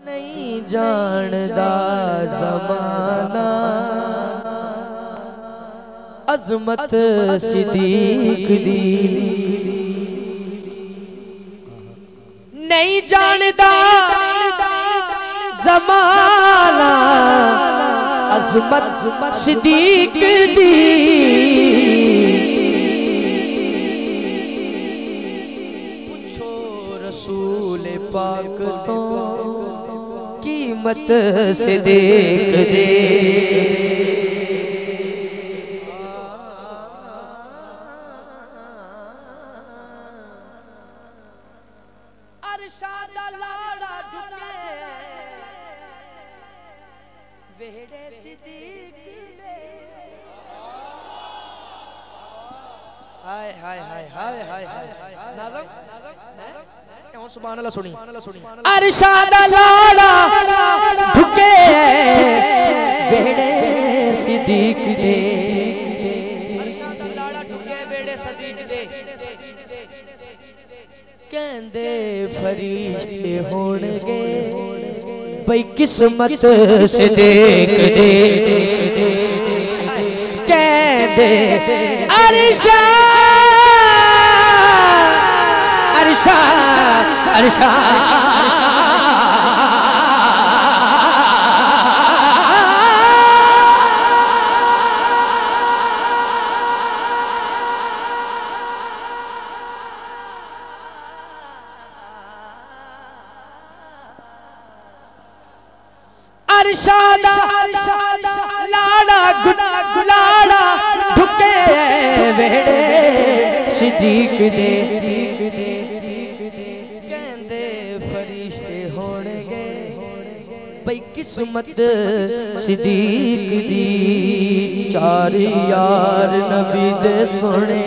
नहीं जानदा ज़माना अज़मत सिद्दीक़ दी। नहीं जानदा ज़माना अज़मत सिद्दीक़ दी। पूछो रसूल पाक तो कीमत से देख दे। अरशादा लाड़ा ढुके वेड़े सिद्दीक़ दे। हाय हाय हाय हाय हाय हाय नाज़म और सुभान अल्लाह सुनी। अरशादा लाड़ा ढुके वेड़े सिद्दीक़ दे। अरशादा लाड़ा ढुके वेड़े सिद्दीक़ दे। कहंदे फरिश्ते होणगे भाई किस्मत से देख दे। कहंदे अरशा अरशा अरशा अरशादा लाड़ा गुलाड़ा ढुके वेड़े सिद्दीक़ दे। कहंदे फरिश्ते होणगे भाई किस्मत सिद्दीक़ दी। चार यार नबी दे सोने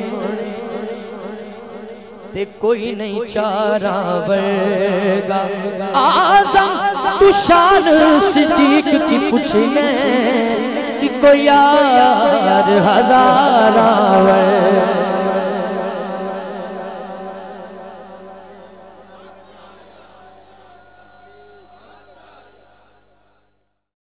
ते कोई नहीं चारा वर्गा। आज़म तू शान सिद्दीक़ की पूछने कि कोई यार हज़ारा